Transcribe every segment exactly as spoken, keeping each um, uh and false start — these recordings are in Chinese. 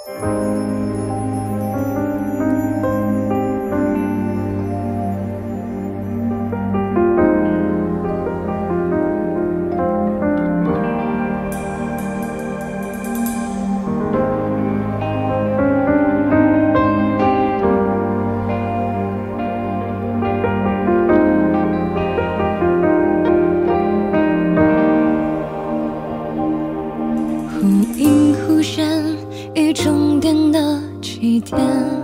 与终点的起点，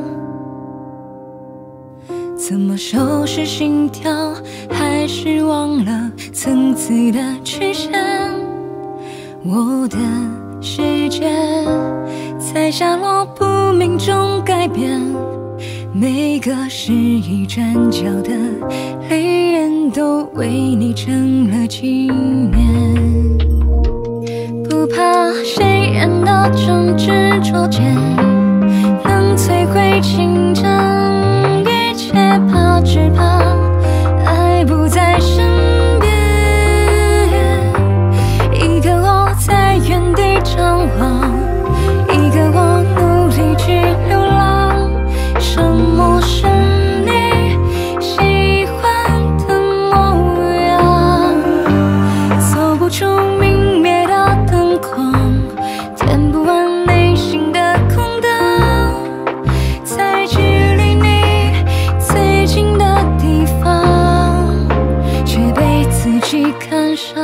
怎么收拾心跳？还是忘了层次的曲线？我的世界在下落不明中改变，每个失意转角的泪眼都为你成了纪念。不怕谁人的争执捉奸，能摧毁情真，一切怕只怕爱不在身边。一个我在原地张望，一个我努力去流浪。什么是你喜欢的模样？走不出明灭的灯光，填不完内心的空荡，在距离你最近的地方，却被自己看上。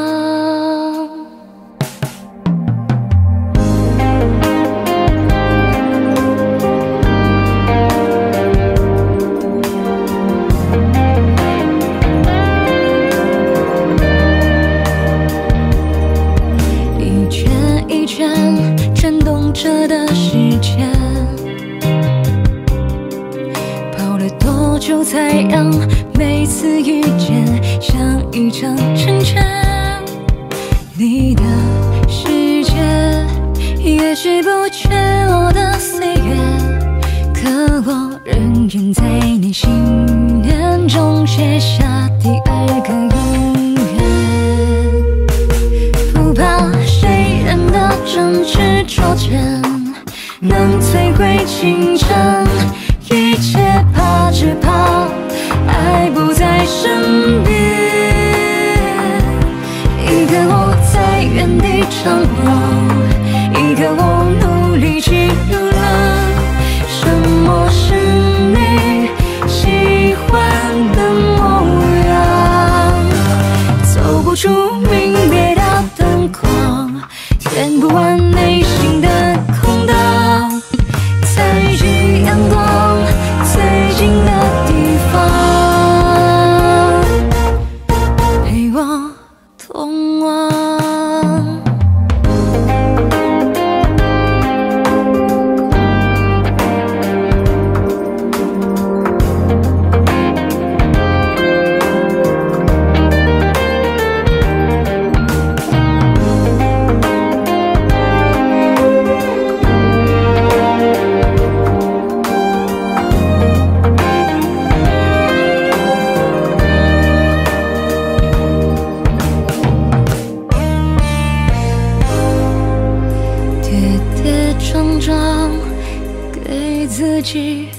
转动着的时间，跑了多久才让每次遇见像一场成全？你的世界也许不缺我的岁月，可我仍愿在你心念中写下第二个永远。不怕谁人的争执捉奸，能摧毁情真，一切怕只怕爱不在身边。一个我在原地张望，一个我努力去流浪。什么是你喜欢的模样？走不出明灭的灯光，填不完内心的空荡，在与阳光最近的地方，陪我同往。跌跌撞撞，给自己